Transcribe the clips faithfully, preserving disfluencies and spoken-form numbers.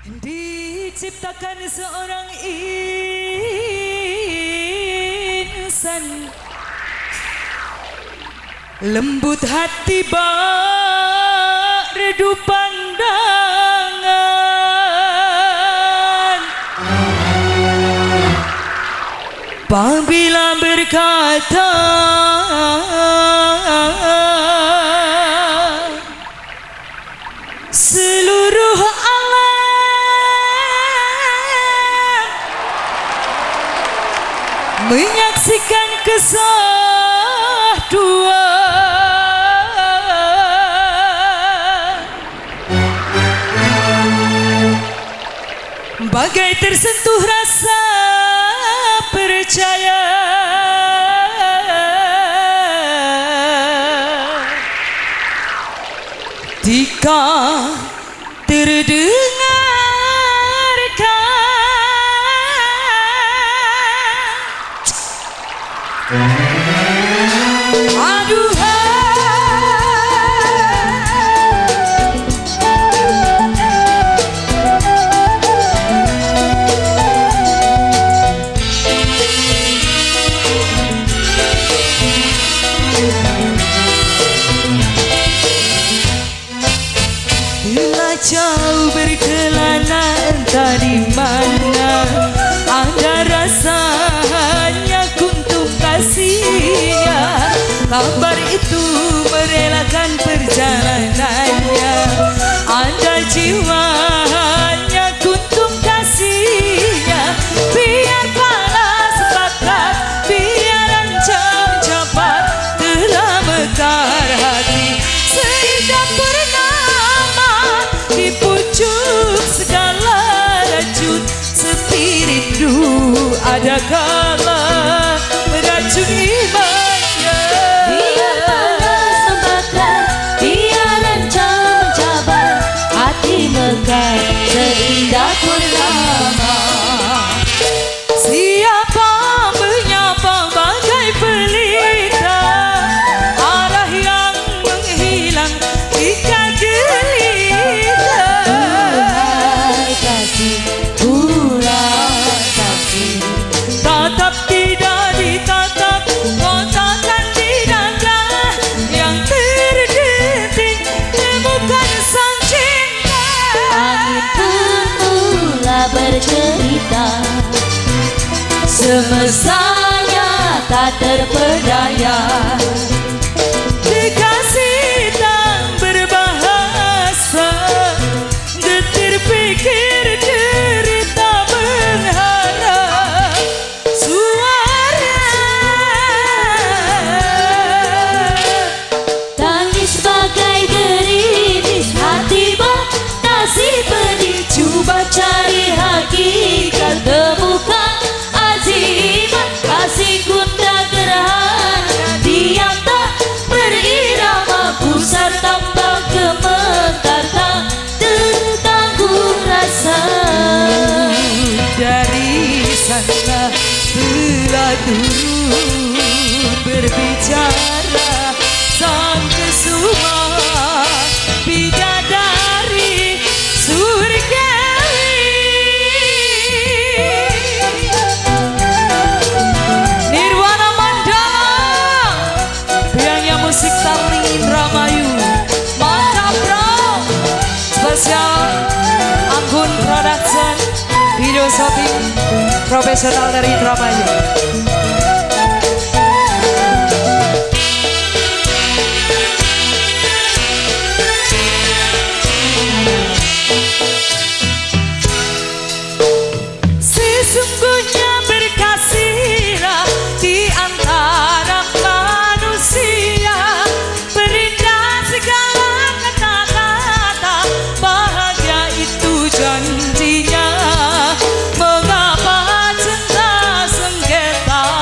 Diciptakan seorang insan lembut hati bak redu pandangan, apabila berkata seluruh alam menyaksikan kisah dua. Bagai tersentuh rasa percaya, jika terdengarkan aduhai jauh berkelana entah di mana ada rasanya untuk kasihnya. Kabar itu merelakan perjalanannya, ada jiwanya untuk kasihnya. Biar panas sepakat, biar ancam capat, telah mekar hati seindah purnama di pucuk segala racun. Sepi rindu ada kala meracun imannya. Biar panas membakar, biar ancam mencabar, hati mekar seindah purnama. Siapa menyapa bagai pelita, arah yang menghilang jika gelita. Urai kasih, urai kasih, Tatap tidak ditatap, kotakan di dada yang terdetik temukan sang cinta. angin pun mula bercerita, semestanya tak terpedaya. Kekasih tak berbahasa, getir pikir derita mengharap suara. Tangis bagai gerimis, hati batasi pedih. Cuba cari hakikat, temukan azimat. Kasih gundah gerhana, diam tak berirama. Pusar tanpa gemetar, tak tertanggung rasa. Dari sana telah turun berbicara sang kesuma bidadari surgawi. Nirwana Mandala, biangnya musik Tarling Indramayu. Mantap bro, spesial Anggun Production, video shopping profesional dari Indramayu. Sesungguhnya berkasihlah di antara manusia, berindah segala kata-kata, bahagia itu janjinya. Mengapa cinta sengketa,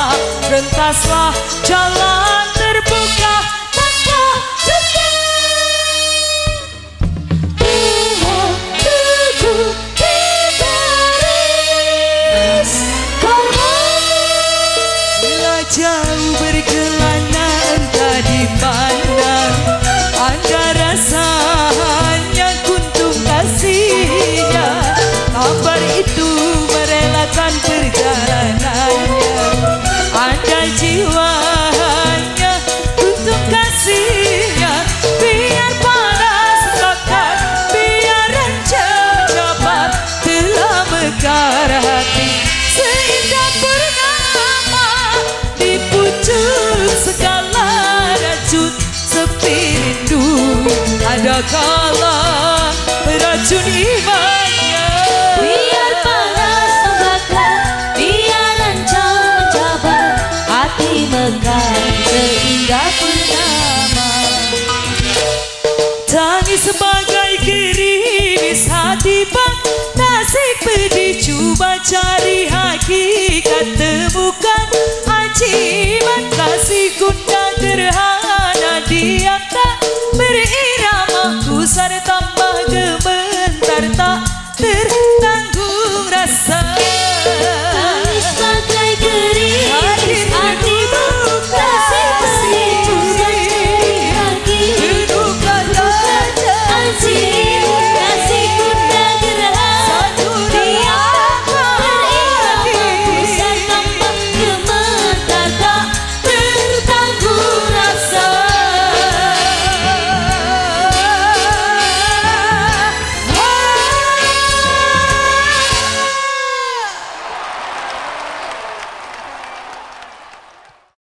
cari